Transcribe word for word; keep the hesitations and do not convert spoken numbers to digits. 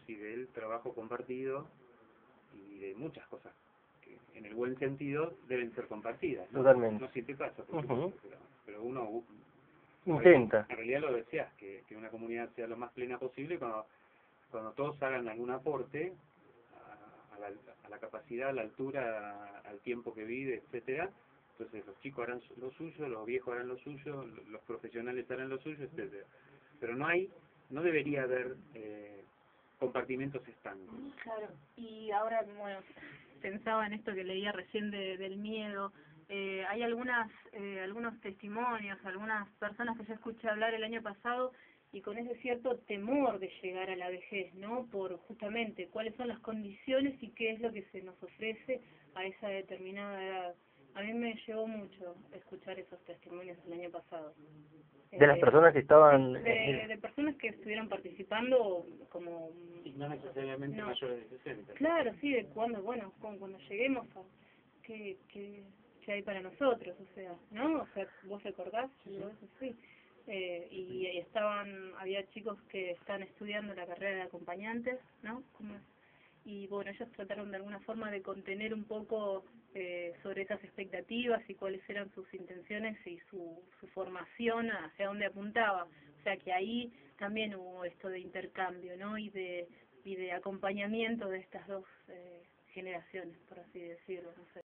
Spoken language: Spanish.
y del trabajo compartido y de muchas cosas que en el buen sentido deben ser compartidas, ¿no? Totalmente. No siempre pasa, por Uh-huh. supuesto, pero, pero uno intenta. En realidad lo deseas, que, que una comunidad sea lo más plena posible cuando, cuando todos hagan algún aporte a, a, la, a la capacidad, a la altura, al tiempo que vive, etcétera. Entonces los chicos harán lo suyo, los viejos harán lo suyo, los profesionales harán lo suyo, etcétera. Pero no hay, no debería haber eh, compartimentos estancos. Claro, y ahora, bueno, pensaba en esto que leía recién de, del miedo. Eh, hay algunas eh, algunos testimonios, algunas personas que yo escuché hablar el año pasado y con ese cierto temor de llegar a la vejez, ¿no? Por justamente cuáles son las condiciones y qué es lo que se nos ofrece a esa determinada edad. A mí me llevó mucho escuchar esos testimonios el año pasado. De las personas que estaban... De, de personas que estuvieron participando como... Y no necesariamente no. mayores de sesenta. Claro, sí, de cuando, bueno, cuando, cuando lleguemos a... ¿Qué, qué, qué hay para nosotros? O sea, ¿no? O sea, ¿vos recordás? Sí. Yo eso sí. Eh, y, y estaban, había chicos que están estudiando la carrera de acompañantes, ¿no? ¿Cómo es? Y bueno, ellos trataron de alguna forma de contener un poco eh, sobre esas expectativas y cuáles eran sus intenciones y su, su formación, hacia dónde apuntaba. O sea que ahí también hubo esto de intercambio, ¿no? Y de, y de acompañamiento de estas dos eh, generaciones, por así decirlo, no sé.